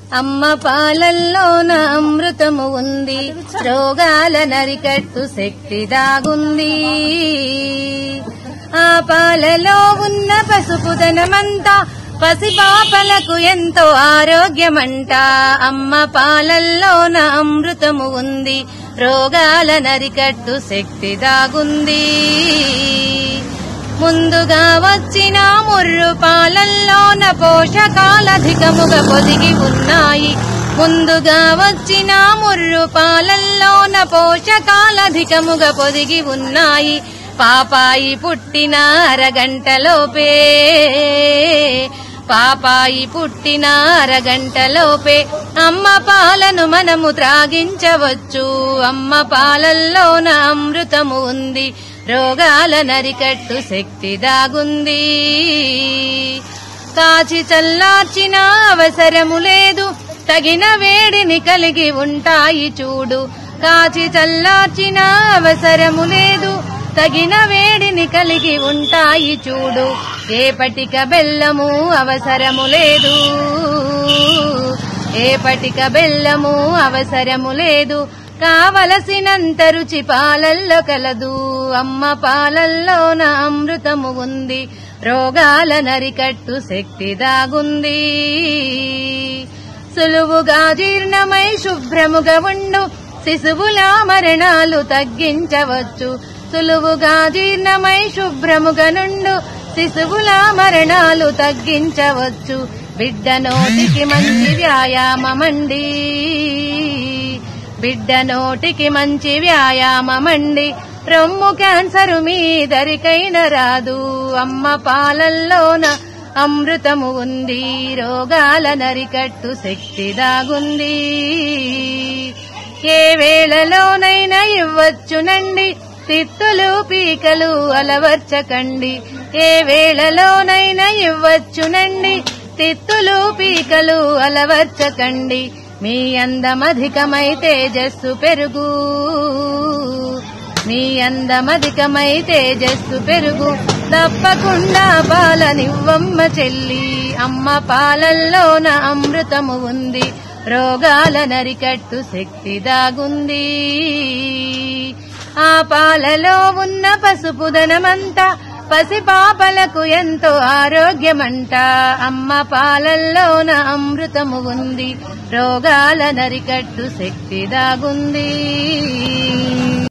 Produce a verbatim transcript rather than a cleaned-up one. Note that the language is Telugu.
అమ్మ పాలల్లోన అమృతము ఉంది, రోగాల నరికట్టు శక్తి దాగుంది. ఆ పాలలో ఉన్న పసుపుదనమంతా పసిపాపలకు ఎంతో ఆరోగ్యమంట. అమ్మ పాలల్లోన అమృతము ఉంది, రోగాల నరికట్టు శక్తి దాగుంది. ముందుగా వచ్చిన ముర్రు పాలల్లోన పోషకాలధికముగా పొదిగి ఉన్నాయి. ముందుగా వచ్చిన ముర్రు పాలల్లోన పోషకాలధికముగా పొదిగి ఉన్నాయి. పాపాయి పుట్టిన అరగంటలోపే పాపాయి పుట్టిన అరగంటలోపే అమ్మ పాలను మనము త్రాగించవచ్చు. అమ్మ పాలల్లోన అమృతము ఉంది, రోగాల నరికట్టు శక్తి దాగుంది. కాచి చల్లార్చిన అవసరము లేదు, తగిన వేడిని కలిగి ఉంటాయి చూడు. కాచి చల్లార్చిన అవసరము లేదు, తగిన వేడిని కలిగి ఉంటాయి చూడు. ఏ పటిక బెల్లము అవసరము లేదు, ఏ పటిక బెల్లము అవసరము లేదు. కావలసినంత రుచి పాలల్లో కలదు. అమ్మ పాలల్లోన అమృతము ఉంది, రోగాల నరికట్టు శక్తి దాగుంది. సులువుగా జీర్ణమై శుభ్రముగా ఉండు శిశువుల మరణాలు తగ్గించవచ్చు. సులువుగా జీర్ణమై శుభ్రముగా నుండు శిశువుల మరణాలు తగ్గించవచ్చు. బిడ్డ నోటికి మంచి వ్యాయామమండి, బిడ్డ నోటికి మంచి వ్యాయామమండి. రొమ్ము క్యాన్సరు మీ దరికైన రాదు. అమ్మ పాలల్లోన అమృతము ఉంది, రోగాల నరికట్టు శక్తి దాగుంది. ఏ వేళలోనైనా ఇవ్వచ్చునండి, తిత్తులు పీకలు అలవర్చకండి. ఏ వేళలోనైనా ఇవ్వచ్చునండి, తిత్తులు పీకలు అలవర్చకండి. మీ అందమధికమై తేజస్సు పెరుగు, మీ అందమధికమై తేజస్సు పెరుగు. తప్పకుండా పాలనివ్వమ్మ చెల్లి, అమ్మ పాలల్లోన అమృతము ఉంది, రోగాల నరికట్టు శక్తి దాగుంది. ఆ పాలలో ఉన్న పసుపుదనమంతా పసిపాపలకు ఎంతో ఆరోగ్యమంట. అమ్మ పాలల్లోన అమృతము ఉంది, రోగాల నరికట్టు శక్తి దాగుంది.